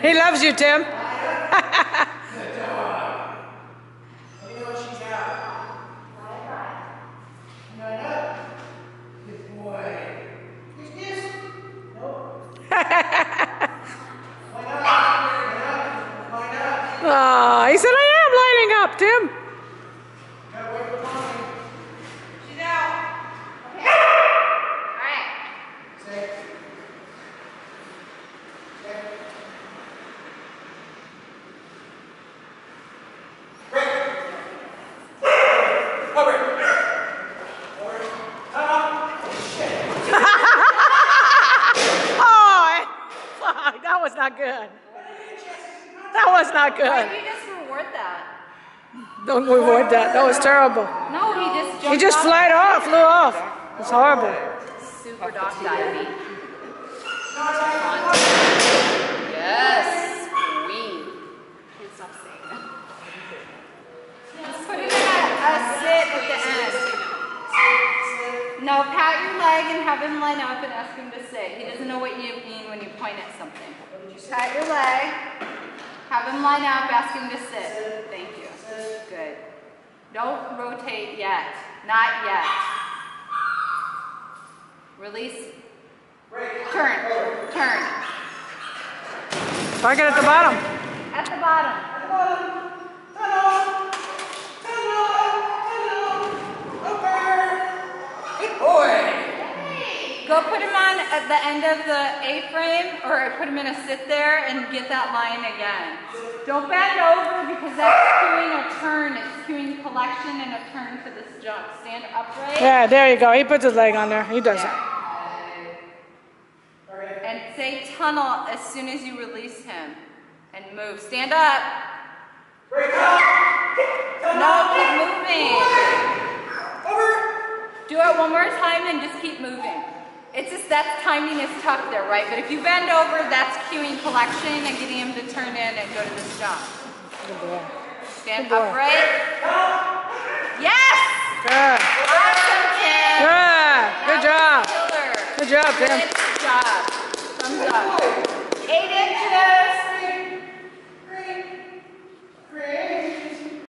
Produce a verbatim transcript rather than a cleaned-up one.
He loves you, Tim. Oh, he said, I am lining up, Tim. She's out. Okay. All right. Say. Say. Break. Over. Over. Come on. Shit. Oh, fuck, that was not good. That was not good. Why do you just reward that? Don't reward that. That was terrible. No, he just jumped He just off. flied off, flew off. It's horrible. Super dog divey. Yes, queen. Can't stop saying that. Just put it in a, a sit at the end. No, pat your leg and have him line up and ask him to sit. He doesn't know what you mean when you point at something. Just pat your leg. Have him line up, ask him to sit. Thank you. Good. Don't rotate yet. Not yet. Release. Turn. Turn. Target at the bottom. At the bottom. At the bottom. Hello. Hello. Hello. Over. Good boy. Go put him on at the end of the A-frame, or put him in a sit there and get that line again. Don't bend over because that's cueing a turn. It's cueing collection and a turn for this jump. Stand upright. Yeah, there you go. He puts his leg on there. He does it. And say tunnel as soon as you release him. And move. Stand up. No, keep moving. Do it one more time and just keep moving. It's just that timing is tough there, right? But if you bend over, that's cueing collection and getting him to turn in and go to this jump. Good boy. Stand Good boy. upright. Yes! Good. Awesome, Tim. Good. Good job. Killer. Good job, Tim. Good job.